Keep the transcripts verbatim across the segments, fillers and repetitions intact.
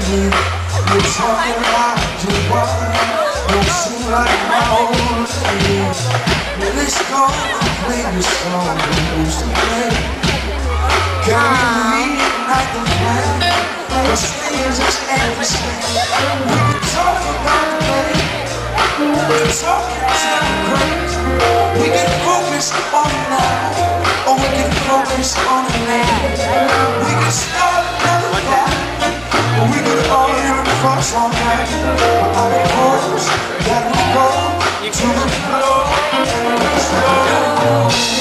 me. You're talking like you want, don't seem like my own thing. Well, let's go and play the song we used to play. Can we reignite the flame? Cause things just ain't the same. We can talk about the pain, we can talk until the grace. We can focus on it now, or we can focus on it now. We can start another fight, or we could all hear it fuss all night. But I propose that we go to the floor. Let's go.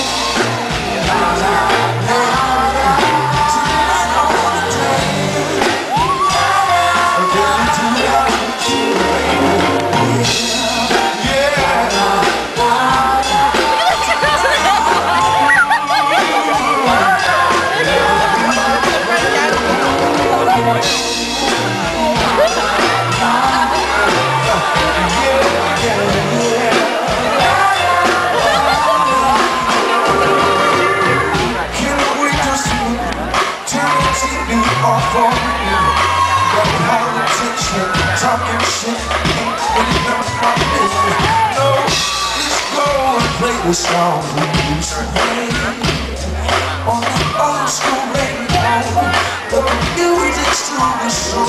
Talking shit ain't really none of my business. No, let's go and play the song we used to play on the old school radio. But the music's still the soul.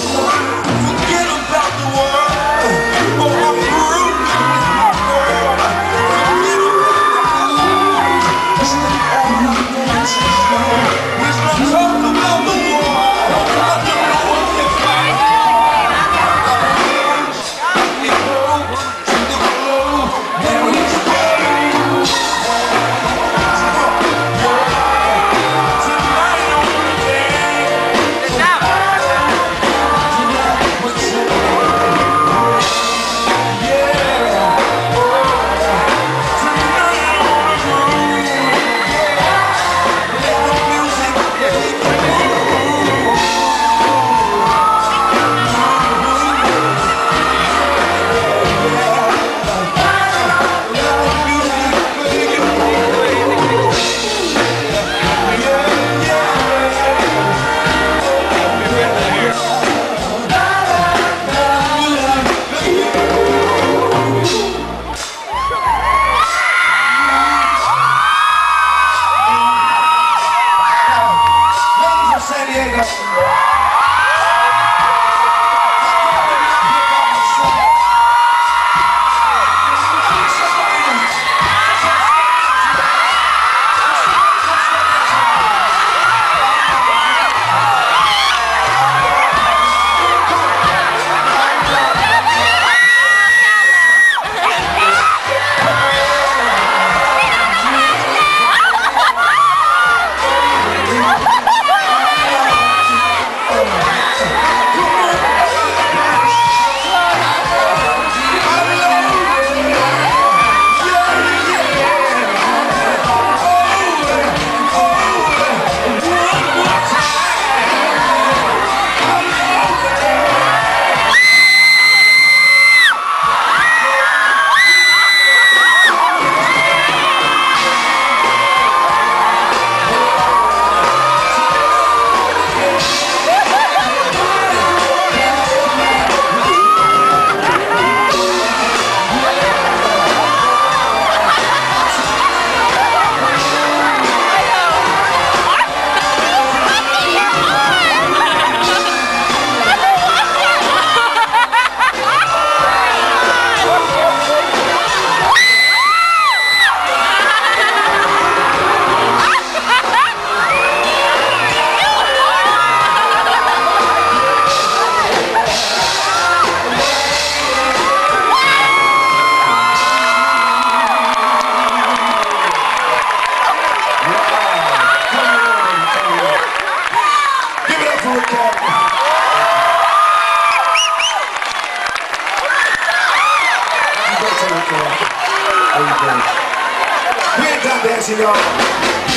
Forget about the world, oh I'm through with my girl. Forget about the blues, cause they all the dances know. Let's not talk about the war. I don't know what they're fighting. We ain't done dancing, y'all.